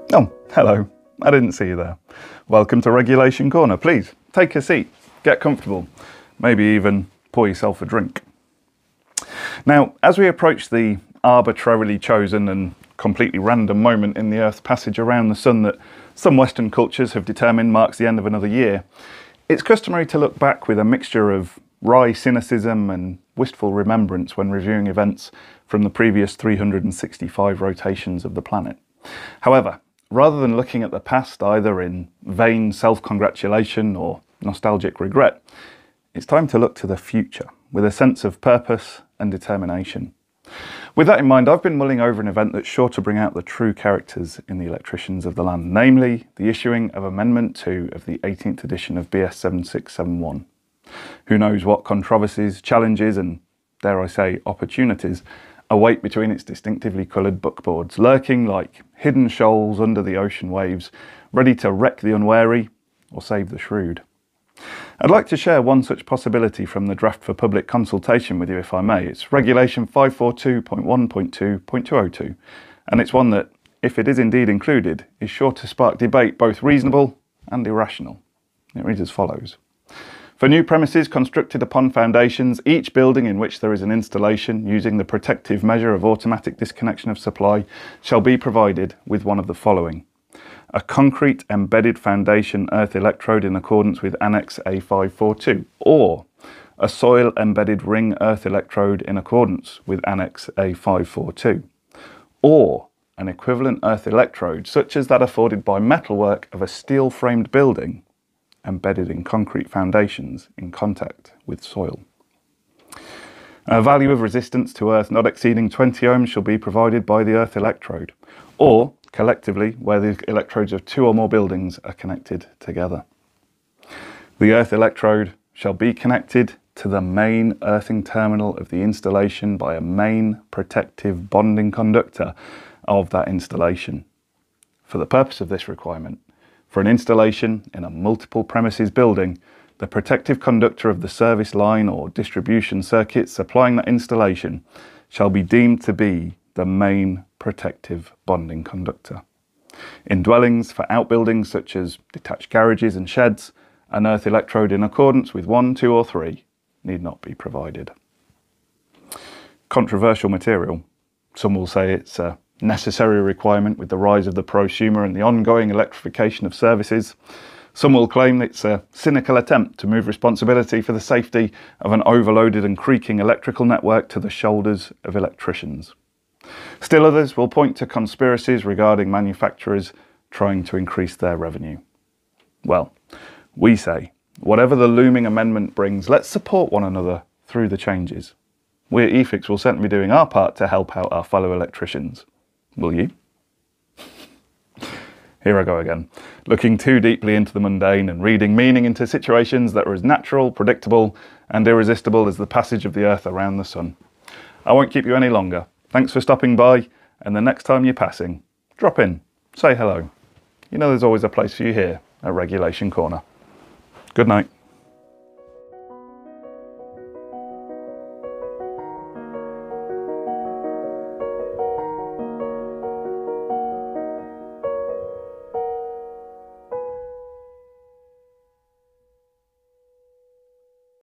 Oh, hello. I didn't see you there. Welcome to Regulation Corner. Please, take a seat, get comfortable, maybe even pour yourself a drink. Now, as we approach the arbitrarily chosen and completely random moment in the Earth's passage around the Sun that some Western cultures have determined marks the end of another year, it's customary to look back with a mixture of wry cynicism and wistful remembrance when reviewing events from the previous 365 rotations of the planet. However, rather than looking at the past either in vain self-congratulation or nostalgic regret, it's time to look to the future with a sense of purpose and determination. With that in mind, I've been mulling over an event that's sure to bring out the true characters in the Electricians of the land, namely the issuing of Amendment 2 of the 18th edition of BS7671. Who knows what controversies, challenges and, dare I say, opportunities await between its distinctively coloured bookboards, lurking like hidden shoals under the ocean waves, ready to wreck the unwary or save the shrewd. I'd like to share one such possibility from the draft for public consultation with you, if I may. It's Regulation 542.1.2.202, and it's one that, if it is indeed included, is sure to spark debate both reasonable and irrational. It reads as follows. For new premises constructed upon foundations, each building in which there is an installation using the protective measure of automatic disconnection of supply shall be provided with one of the following: a concrete embedded foundation earth electrode in accordance with Annex A542, or a soil embedded ring earth electrode in accordance with Annex A542, or an equivalent earth electrode such as that afforded by metalwork of a steel framed building embedded in concrete foundations in contact with soil. A value of resistance to earth not exceeding 20 ohms shall be provided by the earth electrode, or collectively where the electrodes of two or more buildings are connected together. The earth electrode shall be connected to the main earthing terminal of the installation by a main protective bonding conductor of that installation. For the purpose of this requirement, for an installation in a multiple premises building, the protective conductor of the service line or distribution circuit supplying that installation shall be deemed to be the main protective bonding conductor. In dwellings for outbuildings such as detached garages and sheds, an earth electrode in accordance with 1, 2 or 3 need not be provided. Controversial material. Some will say it's a necessary requirement with the rise of the prosumer and the ongoing electrification of services. Some will claim it's a cynical attempt to move responsibility for the safety of an overloaded and creaking electrical network to the shoulders of electricians. Still others will point to conspiracies regarding manufacturers trying to increase their revenue. Well, we say, whatever the looming amendment brings, let's support one another through the changes. We at eFIXX will certainly be doing our part to help out our fellow electricians. Will you? Here I go again, looking too deeply into the mundane and reading meaning into situations that are as natural, predictable and irresistible as the passage of the Earth around the Sun. I won't keep you any longer. Thanks for stopping by, and the next time you're passing, drop in, say hello. You know there's always a place for you here at Regulation Corner. Good night.